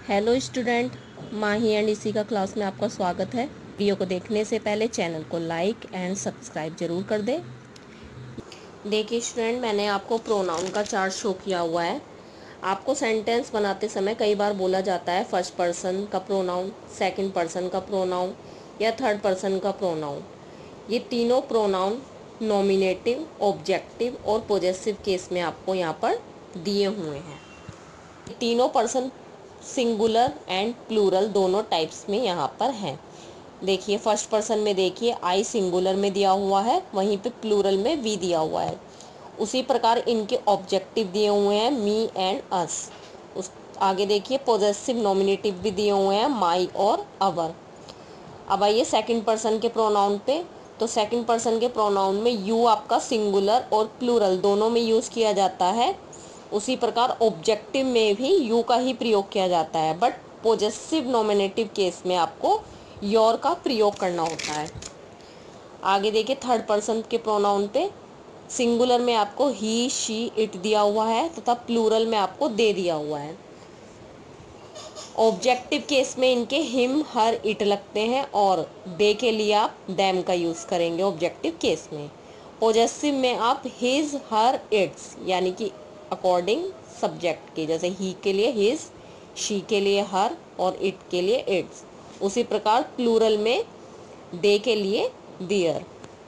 Hello student, Mahi and इसी का class में आपका स्वागत है। वीडियो को देखने से पहले चैनल को लाइक एंड सब्सक्राइब जरूर कर दें। देखिए स्टूडेंट, मैंने आपको प्रोनाउन का चार्ट शो किया हुआ है। आपको सेंटेंस बनाते समय कई बार बोला जाता है फर्स्ट पर्सन का प्रोनाउन, सेकंड पर्सन का प्रोनाउन या थर्ड पर्सन का प्रोनाउन। ये तीनों प्रोनाउन नॉमिनेटिव, ऑब्जेक्टिव और पॉजेसिव केस में आपको यहाँ पर दिए हुए हैं। तीनों पर्सन सिंगुलर एंड प्लूरल दोनों टाइप्स में यहाँ पर हैं। देखिए फर्स्ट पर्सन में देखिए आई सिंगुलर में दिया हुआ है, वहीं पे प्लूरल में वी दिया हुआ है। उसी प्रकार इनके ऑब्जेक्टिव दिए हुए हैं मी एंड अस। उस आगे देखिए पॉजेसिव नॉमिनेटिव भी दिए हुए हैं माई और अवर। अब आइए सेकंड पर्सन के प्रोनाउन पे। तो सेकंड पर्सन के प्रोनाउन में यू आपका सिंगुलर और प्लूरल दोनों में यूज़ किया जाता है। उसी प्रकार ऑब्जेक्टिव में भी यू का ही प्रयोग किया जाता है, बट पॉजेसिव नॉमिनेटिव केस में आपको योर का प्रयोग करना होता है। आगे देखिए थर्ड पर्सन के प्रोनाउन पे सिंगुलर में आपको ही, शी, इट दिया हुआ है तथा प्लूरल में आपको दे दिया हुआ है। ऑब्जेक्टिव केस में इनके हिम, हर, इट लगते हैं और दे के लिए आप देम का यूज़ करेंगे ऑब्जेक्टिव केस में। पॉजेसिव में आप हिज, हर, इट्स यानी कि अकॉर्डिंग सब्जेक्ट के, जैसे ही के लिए हिज, शी के लिए हर और इट के लिए इट्स। उसी प्रकार प्लूरल में दे के लिए देयर।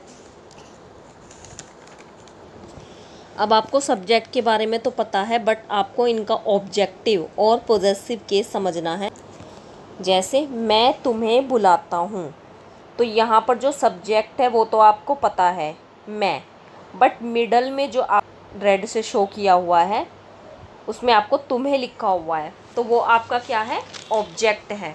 अब आपको सब्जेक्ट के बारे में तो पता है, बट आपको इनका ऑब्जेक्टिव और पॉजेसिव केस समझना है। जैसे मैं तुम्हें बुलाता हूँ, तो यहाँ पर जो सब्जेक्ट है वो तो आपको पता है मैं, बट मिडल में जो आप रेड से शो किया हुआ है उसमें आपको तुम्हें लिखा हुआ है, तो वो आपका क्या है, ऑब्जेक्ट है।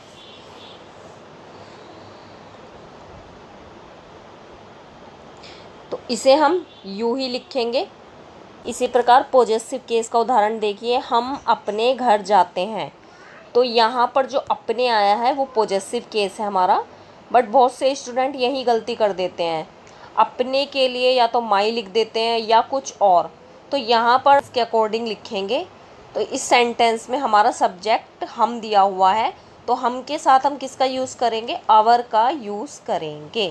तो इसे हम यूं ही लिखेंगे। इसी प्रकार पॉजेसिव केस का उदाहरण देखिए, हम अपने घर जाते हैं। तो यहाँ पर जो अपने आया है वो पॉजेसिव केस है हमारा, बट बहुत से स्टूडेंट यही गलती कर देते हैं, अपने के लिए या तो माई लिख देते हैं या कुछ और। तो यहाँ पर इसके अकॉर्डिंग लिखेंगे। तो इस सेंटेंस में हमारा सब्जेक्ट हम दिया हुआ है, तो हम के साथ हम किसका यूज़ करेंगे, आवर का यूज़ करेंगे।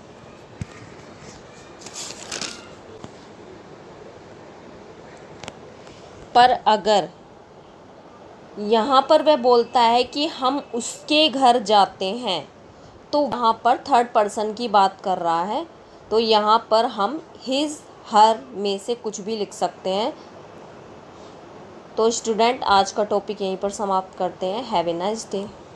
पर अगर यहाँ पर वह बोलता है कि हम उसके घर जाते हैं, तो यहाँ पर थर्ड पर्सन की बात कर रहा है, तो यहाँ पर हम हिज, हर में से कुछ भी लिख सकते हैं। तो स्टूडेंट आज का टॉपिक यहीं पर समाप्त करते हैं। Have a nice day.